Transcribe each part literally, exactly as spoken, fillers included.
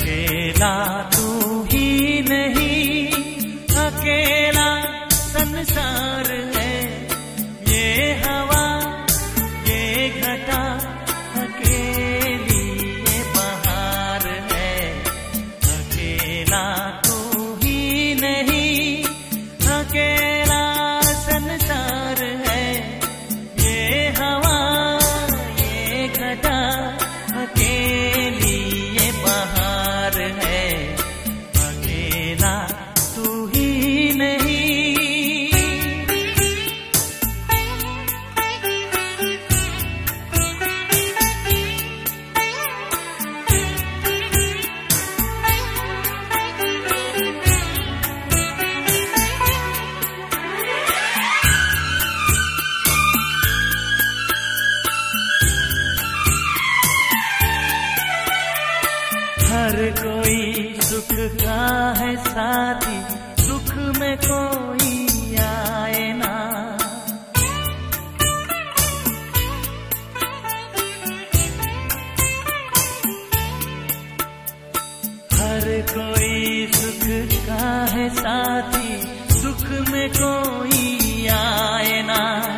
अकेला तू ही नहीं, अकेला संसार है। ये हवा ये घटा अकेली ये बहार है। अकेला तू ही नहीं, अकेला संसार है। ये हवा ये घटा अकेली ये बहार है। अकेला तू ही नहीं। हर कोई सुख का है साथी, दुख में कोई आए ना। हर कोई सुख का है साथी, दुख में कोई आए ना।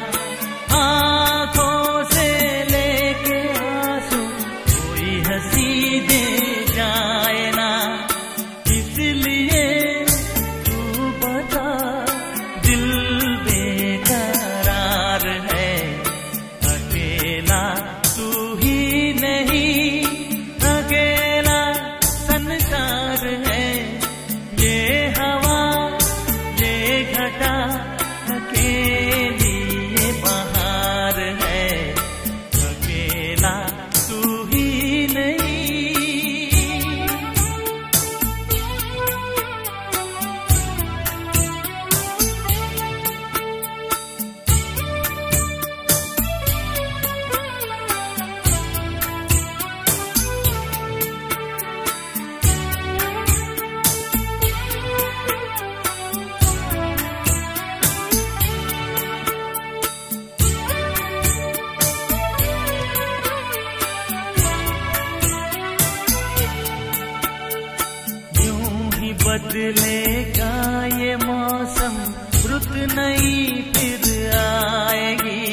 आँखों से लेके आंसू कोई हंसी दे जाए ना। इसलिए तू बता दिल बेकरार है। अकेला तू ही नहीं, अकेला संसार है। ये हवा ये घटा अकेली ये बहार है। अकेला तू ही नहीं। बदलेगा ये मौसम, रुत नई फिर आएगी।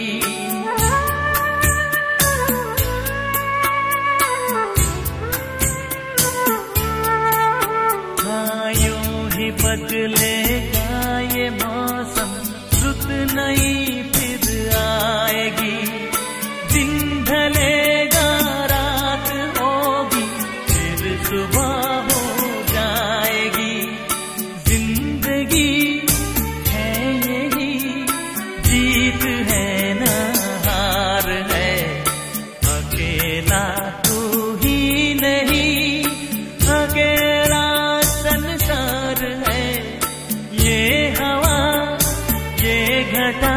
हाँ यूं ही बदलेगा ये मौसम, रुत नई फिर आएगी। दिन ढलेगा रात होगी, फिर सुबह हो जाएगी। जिंदगी है यही, जीत है ना हार है। अकेला तू ही नहीं, अकेला संसार है। ये हवा ये घटा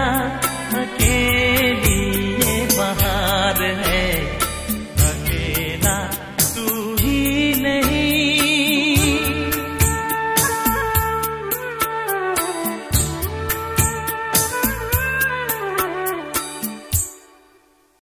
अकेली ये बहार है। अकेला